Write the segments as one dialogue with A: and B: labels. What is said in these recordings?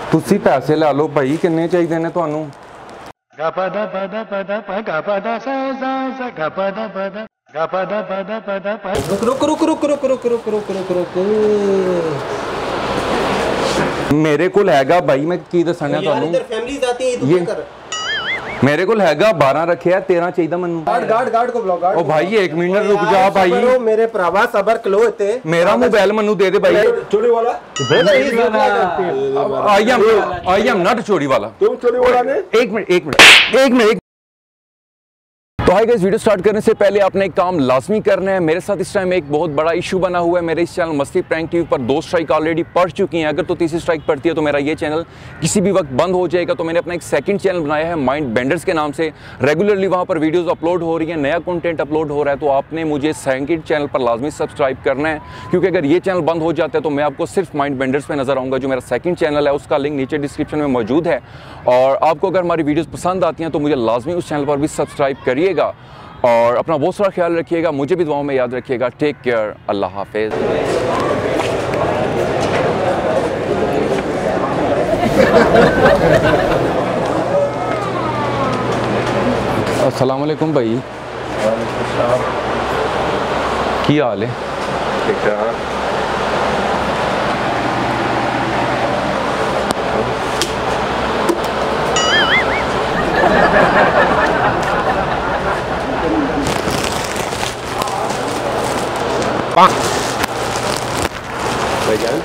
A: ਤੁਸੀਂ ਪੈਸੇ ਲੈ ਲਓ ਭਾਈ, ਕਿੰਨੇ ਚਾਹੀਦੇ ਨੇ ਤੁਹਾਨੂੰ? ਮੇਰੇ ਕੋਲ ਹੈਗਾ ਭਾਈ, ਮੈਂ ਕੀ ਦੱਸਣਾ ਤੁਹਾਨੂੰ। मेरे को हैगा 12 रखे 13 चाहिए मैनू।
B: गार्ड को बुलाओ।
A: ओ भाई 1 मिनट रुक जा भाई,
B: मेरे भरावा सबर करो इत्ते।
A: मेरा मोबाइल मैनू दे दे भाई।
B: चोरी वाला
A: आई एम नॉट चोरी वाला।
B: तुम चोरी वाला ने?
A: एक मिनट। तो हाय गाइस, वीडियो स्टार्ट करने से पहले आपने एक काम लाजमी करना है। मेरे साथ इस टाइम एक बहुत बड़ा इशू बना हुआ है। मेरे इस चैनल मस्ती प्रैंक टीवी पर 2 स्ट्राइक ऑलरेडी पड़ चुकी हैं। अगर तो तीसरी स्ट्राइक पड़ती है तो मेरा ये चैनल किसी भी वक्त बंद हो जाएगा। तो मैंने अपना एक सेकंड चैनल बनाया है माइंड बेंडर्स के नाम से। रेगुलरली वहाँ पर वीडियोज़ अपलोड हो रही है, नया कंटेंट अपलोड हो रहा है। तो आपने मुझे सेकंड चैनल पर लाजमी सब्सक्राइब करना है, क्योंकि अगर ये चैनल बंद हो जाता है तो मैं आपको सिर्फ माइंड बेंडर्स पर नजर आऊँगा। जो मेरा सेकंड चैनल है उसका लिंक नीचे डिस्क्रिप्शन में मौजूद है। और आपको अगर हमारी वीडियोज़ पसंद आती हैं तो मुझे लाजमी उस चैनल पर भी सब्सक्राइब करिएगा। और अपना बहुत सारा ख्याल रखिएगा, मुझे भी दुआओं में याद रखिएगा। टेक केयर, अल्लाह हाफिज़। अस्सलाम वालेकुम भाई, की हाल है?
B: भाईजान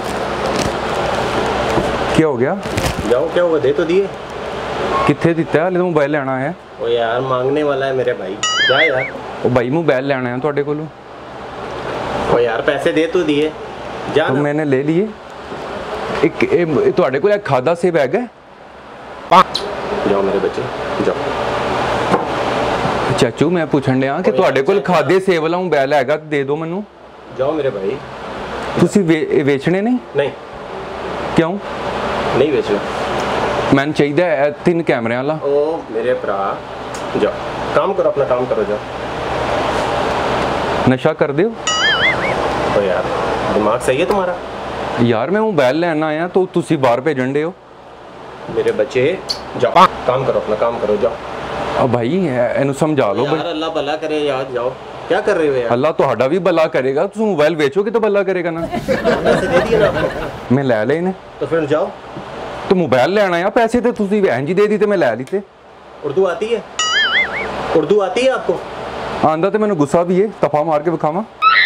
A: क्या हो गया?
B: जाओ, क्या हुआ? दे तो दिए।
A: कितने दिता है? मोबाइल लेना है।
B: ओ यार मांगने वाला है मेरे भाई, जा यार।
A: ओ भाई मोबाइल लेना है ਤੁਹਾਡੇ ਕੋਲੋਂ।
B: ओ यार पैसे दे तो दिए, जा
A: तो
B: ना।
A: मैंने ले लिए। एक ਤੁਹਾਡੇ ਕੋਲ ਇੱਕ ਖਾਦਾ ਸੇਬ ਹੈਗਾ?
B: जाओ मेरे बच्चे, जाओ।
A: ਚਾਚੂ ਮੈਂ ਪੁੱਛਣ ਡਿਆ ਕਿ ਤੁਹਾਡੇ ਕੋਲ ਖਾਦੇ ਸੇਬ ਵਾਲਾ मोबाइल ਹੈਗਾ, ਦੇ ਦਿਓ ਮੈਨੂੰ।
B: जाओ मेरे भाई।
A: ਤੁਸੀਂ ਵੇਚਣੇ ਨਹੀਂ?
B: नहीं
A: क्यों
B: नहीं बेचना,
A: मैंने चाहिए है 3 कैमरे वाला।
B: ओ मेरे भरा, जाओ काम करो, अपना काम करो, जाओ।
A: नशा कर दो।
B: ओ यार दिमाग सही है तुम्हारा?
A: यार मैं मोबाइल लेना आया तो तुसी बाहर भेजन दे हो।
B: मेरे बच्चे जाओ काम करो, अपना काम करो, जाओ।
A: अब भाई इन्हू समझा लो
B: यार, अल्लाह भला करे यार, जाओ। क्या कर रहे हो यार?
A: अल्लाह ਤੁਹਾਡਾ भी भला करेगा। तुम मोबाइल बेचोगे तो भला करेगा ना।
B: पैसे दे दिए ना आपको?
A: मैं ले लेने।
B: तो फिर जाओ।
A: तो मोबाइल लेना आया, पैसे तो तुसी बहन जी दे दी, मैं ले लीते।
B: उर्दू आती है? उर्दू आती है आपको?
A: आंदा तो मैंने गुस्सा भी है, तफा मार के विखावा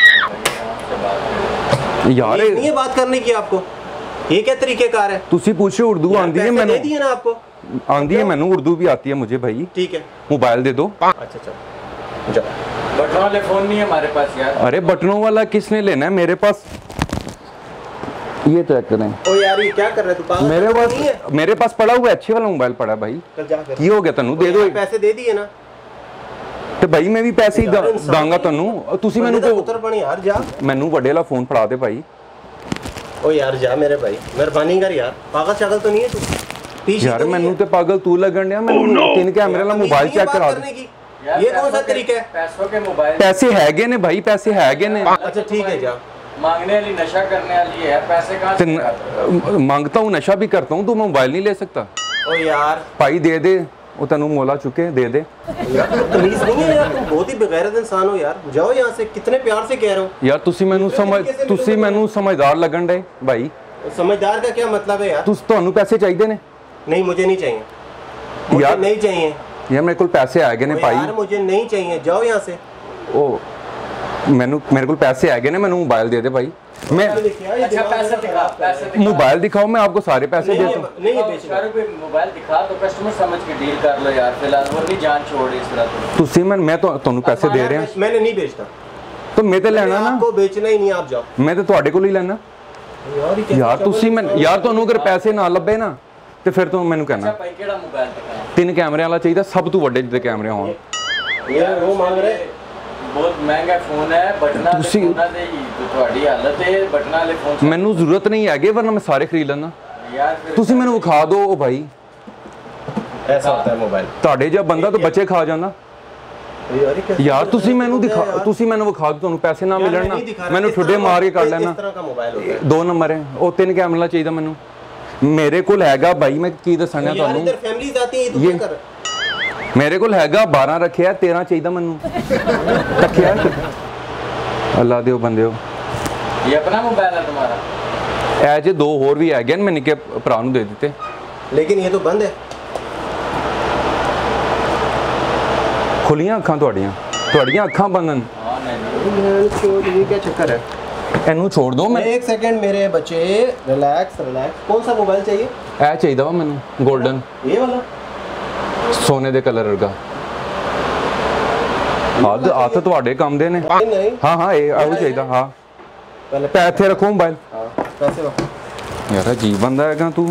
A: यार।
B: नहीं है बात करने की आपको, ये क्या तरीकेकार है?
A: तुसी पूछो उर्दू आंदी है मैंने?
B: दे दिए ना आपको?
A: आंदी है मैंने, उर्दू भी आती है मुझे भाई।
B: ठीक है,
A: मोबाइल दे दो।
B: अच्छा चलो जाओ। बटनों वाले फोन नहीं है हमारे पास यार।
A: अरे बटनों वाला किसने लेना है? मेरे पास ये चेक करें।
B: ओ यार ये क्या कर रहे तू?
A: मेरे पास पड़ा हुआ अच्छे वाला मोबाइल पड़ा भाई। की हो गया तन्नू? दे दो।
B: पैसे दे दिए ना?
A: ਤੇ ਭਾਈ ਮੈਂ ਵੀ ਪੈਸੇ ਹੀ ਦਾਂਗਾ ਤੁਹਾਨੂੰ। ਤੁਸੀਂ ਮੈਨੂੰ ਕੋ
B: ਪੁੱਤਰ ਬਣ ਯਾਰ, ਜਾ।
A: ਮੈਨੂੰ ਵੱਡੇ ਵਾਲਾ ਫੋਨ ਫੜਾ ਦੇ ਭਾਈ।
B: ओ यार जा मेरे भाई, मेहरबानी कर यार। पागल शागल तो नहीं है तू?
A: यार ਮੈਨੂੰ ਤੇ ਪਾਗਲ ਤੂੰ ਲੱਗਣ ਡਿਆ। ਮੈਨੂੰ 3 कैमरे वाला मोबाइल चेक करा दे।
B: ये कौन सा तरीका है? पैसों के मोबाइल।
A: पैसे हैगे ने भाई, पैसे हैगे ने।
B: अच्छा ठीक है, जा। मांगने वाली नशा करने वाली है, पैसे कहाँ से?
A: मांगता हूँ, नशा भी करता हूँ, तो मैं मोबाइल नहीं ले सकता।
B: ओ यार
A: भाई दे दे, वो तेनू मोला चुके, दे दे।
B: यार तुम तमीज नहीं है यार, तुम बहुत ही बेगैरत इंसान हो यार। जाओ यहाँ से, कितने प्यार से कह रहे हो
A: यार। तुसी मैनू समझदार लगन डे भाई।
B: समझदार का क्या मतलब है यार?
A: ਤੁਹਾਨੂੰ पैसे चाहिए ने?
B: नहीं मुझे नहीं चाहिए, मुझे
A: यार
B: नहीं चाहिए
A: यार। मेरे को पैसे आ गए ने भाई।
B: यार मुझे नहीं चाहिए, जाओ यहाँ से।
A: ओ मेरे को पैसे आ गए ने, मैनू मोबाइल दे दे भाई। मैं
B: अच्छा पैसे दिखा,
A: मोबाइल दिखाओ, मैं आपको सारे पैसे देता हूँ।
B: नहीं बेचना, मोबाइल दिखा तो कस्टमर समझ के डील कर लो यार। फिलहाल वो नहीं जान छोड़ इस तरह।
A: तुसी मैं तो ਤੁਹਾਨੂੰ पैसे दे रहा हूं।
B: मैंने नहीं बेचना।
A: तो मैं तो लेना ना,
B: आपको बेचना ही नहीं, आप जाओ।
A: मैं तो ਤੁਹਾਡੇ ਕੋਲ ਹੀ ਲੈਣਾ यार। तुसी मैं यार ਤੁਹਾਨੂੰ अगर पैसे ना ਲੱਭੇ ना ਤੇ ਫਿਰ ਤੂੰ ਮੈਨੂੰ ਕਹਿਣਾ।
B: अच्छा भाई केड़ा मोबाइल दिखा?
A: 3 कैमरे वाला चाहिए, सब तो ਵੱਡੇ ਜਿਹੇ कैमरे ਹੋਣ।
B: यार वो मांग रहे बहुत महंगा फोन है, बटना वाले फोन दे ही तो ਤੁਹਾਡੀ हालत है। बटना वाले फोन
A: ਮੈਨੂੰ ਜ਼ਰੂरਤ ਨਹੀਂ ਹੈਗੇ, वरना मैं सारे खरीद ਲੈਣਾ
B: यार।
A: ਤੁਸੀਂ ਮੈਨੂੰ ਵਿਖਾ ਦਿਓ। ਉਹ ਭਾਈ
B: ऐसा होता है मोबाइल।
A: ਤੁਹਾਡੇ ਜਿਹਾ ਬੰਦਾ ਤਾਂ ਬੱਚੇ ਖਾ ਜਾਂਦਾ यार। ਤੁਸੀਂ ਮੈਨੂੰ ਦਿਖਾ, ਤੁਸੀਂ ਮੈਨੂੰ ਵਿਖਾ ਦਿਓ। ਤੁਹਾਨੂੰ ਪੈਸੇ ਨਾ ਮਿਲਣ ਨਾ, ਮੈਨੂੰ ਠੁੱਡੇ ਮਾਰ ਕੇ ਕੱਢ ਲੈਣਾ। 2 नंबर है, ਉਹ 3 कैमरे वाला चाहिए ਮੈਨੂੰ। मेरे को हैगा भाई मैं की दसना ਤੁਹਾਨੂੰ
C: इधर फैमिलीज आती है तू कर
A: मेरे को हैगा 12 रखिया 13 चाहिए ਮੈਨੂੰ तकिया अल्लाह दियो बंदे
B: ये अपना मोबाइल है तुम्हारा
A: ਐ ਜੇ ਦੋ ਹੋਰ ਵੀ ਹੈਗੇ ਨੇ ਮੈਂ ਨਿੱਕੇ ਭਰਾ ਨੂੰ ਦੇ ਦਿੱਤੇ
C: लेकिन ये तो बंद है
A: ਖੁੱਲੀਆਂ ਅੱਖਾਂ ਤੁਹਾਡੀਆਂ ਅੱਖਾਂ ਬੰਦਨ
B: हां नहीं
C: ये क्या चक्कर है
A: ਇਹਨੂੰ ਛੋੜ ਦੋ ਮੈਂ
C: एक सेकंड मेरे बच्चे रिलैक्स कौन सा मोबाइल चाहिए
A: ਐ ਚਾਹੀਦਾ ਵਾ ਮੈਨੂੰ 골ਡਨ
C: ये वाला
A: ਸੋਨੇ ਦੇ ਕਲਰ ਵਰਗਾ ਆ ਤਾਂ ਤੁਹਾਡੇ ਕੰਮ ਦੇ ਨੇ
C: नहीं
A: ਹਾਂ ਇਹ ਆਉ ਚਾਹੀਦਾ ਹਾਂ
C: पहले
A: ਪੈ ਇੱਥੇ ਰੱਖੋ ਮੋਬਾਈਲ
C: हाँ पैसे वापस
A: ਯਾਰ ਅਜੀਬ ਬੰਦਾ ਹੈਗਾ ਤੂੰ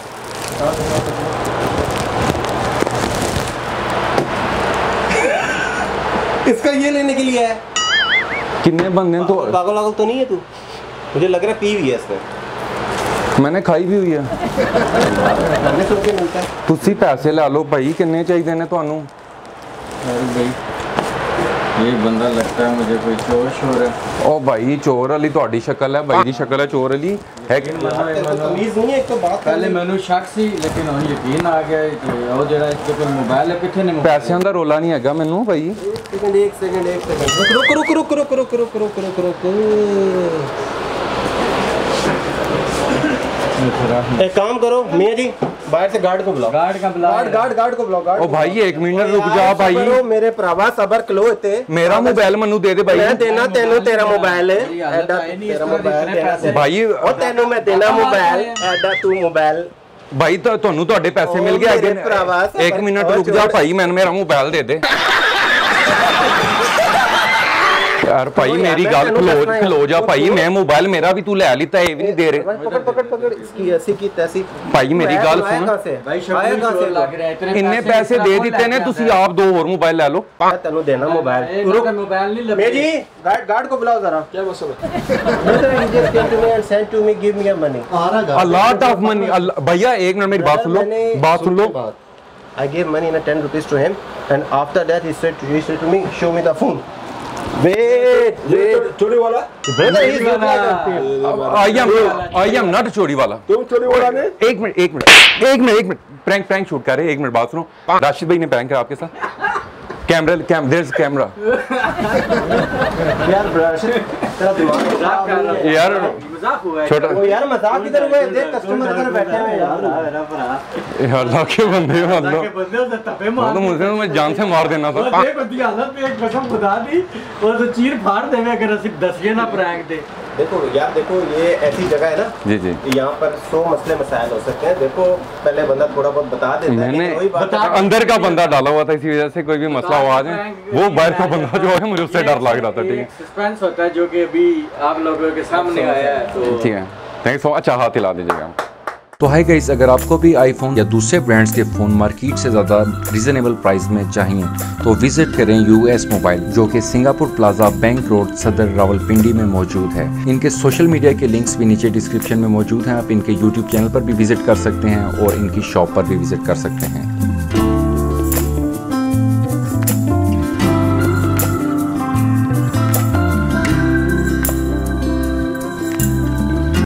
C: इसका ये लेने के लिए है
A: किन्ने बंदे तो
C: पागल वागल तो नहीं है तू मुझे लग रहा है पी हुई है इसने
A: मैंने खाई भी हुई है
C: करने से क्या मिलता है
A: ਤੁਸੀਂ ਪੈਸੇ ਲਾ ਲਓ ਭਾਈ ਕਿੰਨੇ ਚਾਹੀਦੇ ਨੇ ਤੁਹਾਨੂੰ
B: अरे भाई ये बंदा लगता है मुझे कोई चोर शोर है
A: ਉਹ ਭਾਈ ਚੋਰ ਵਾਲੀ ਤੁਹਾਡੀ ਸ਼ਕਲ ਹੈ ਭਾਈ ਦੀ ਸ਼ਕਲ ਹੈ ਚੋਰ ਵਾਲੀ ਹੈ ਕਿ
C: तमीज नहीं है एक तो बात
B: पहले मैनू शक सी लेकिन हुन यकीन आ गया कि ਉਹ ਜਿਹੜਾ इसके कोल मोबाइल है किथे ने
A: ਪੈਸਿਆਂ ਦਾ ਰੋਲਾ ਨਹੀਂ ਹੈਗਾ ਮੈਨੂੰ ਭਾਈ
C: एक सेकंड रुक एक काम करो मियां जी बाहर से गार्ड को बुलाओ
B: गार्ड का बुला
C: गार्ड को बुलाओ गार्ड
A: ओ भाई एक मिनट रुक जा भाई
C: मेरे भरावा सबर कलो इते
A: मेरा मोबाइल मनु दे दे भाई
C: मैं देना तेनू तेरा मोबाइल है एडा तेरा मोबाइल देना
A: भाई
C: ओ तेनू मैं देना मोबाइल एडा तू मोबाइल
A: भाई तो ਤੁਹਾਨੂੰ ਤੁਹਾਡੇ ਪੈਸੇ ਮਿਲ ਗਏ ਅੱਗੇ ਇੱਕ ਮਿੰਟ ਰੁਕ ਜਾ ਭਾਈ ਮੈਨੂੰ ਮੇਰਾ ਮੋਬਾਈਲ ਦੇ ਦੇ यार भाई मेरी गाल खलो जा भाई मैं मोबाइल मेरा भी तू ले लिता है ये भी नहीं दे रहे
C: पकड़ इसकी ऐसी की तैसी
A: भाई मेरी गाल सुन
B: भाई शक्ल लग रहा है तेरे
A: इन्ने पैसे दे दिते ने तुसी आप दो और मोबाइल ले लो
C: तेनू देना मोबाइल
B: रुक मोबाइल नहीं लगे
C: मैं जी गार्ड को बुलाओ जरा क्या बस send to me give me money
A: a lot of money भैया एक मिनट मेरी बात सुन लो
C: I gave money in 10 rupees to him and after that he said to me show me the phone wait
D: चोरी वाला
C: brother he is
A: I am not चोरी वाला
D: तुम चोरी वाला ने
A: एक मिनट प्रैंक शूट कर रहे हैं एक मिनट बात सुनो राशिद भाई ने प्रैंक किया आपके साथ कैमरा
C: यार तेरा दिमाग खराब कर रहा है
A: यार
B: मजाक हुआ है
A: छोटा
C: ओ यार मजाक किधर हुआ है देख कस्टमर इधर बैठे हुए यार
B: मेरा भरा
A: यार लाके बंदे हो
B: ताकि बंदे उसे तपे मार
A: तो मुझे मैं जान से मार देना था
B: और देख उसकी हालत पे एक कसम खुदा दी और तो चीर फाड़ देवे अगर असि दसिए ना प्रैंक दे
C: देखो यार देखो ये ऐसी जगह है ना
A: जी जी
C: यहाँ पर 100 मसले मसाइल हो सकते हैं देखो पहले बंदा थोड़ा बहुत बता देता है
A: मैंने
C: लेकिन वही बात है
A: अंदर का बंदा डाला हुआ था इसी वजह से कोई भी मसला हुआ है वो बाहर का बंदा जो है मुझे उससे डर लग रहा था ठीक है
B: सस्पेंस होता है जो कि अभी आप लोगों के सामने आया है तो
A: ठीक है थैंक्स सो अच्छा हाथ हिला दीजिएगा
E: तो हाय गाइस अगर आपको भी आईफोन या दूसरे ब्रांड्स के फ़ोन मार्केट से ज़्यादा रीज़नेबल प्राइस में चाहिए तो विजिट करें यूएस मोबाइल जो कि सिंगापुर प्लाजा बैंक रोड सदर रावलपिंडी में मौजूद है। इनके सोशल मीडिया के लिंक्स भी नीचे डिस्क्रिप्शन में मौजूद हैं। आप इनके यूट्यूब चैनल पर भी विजिट कर सकते हैं और इनकी शॉप पर भी विजिट कर सकते हैं।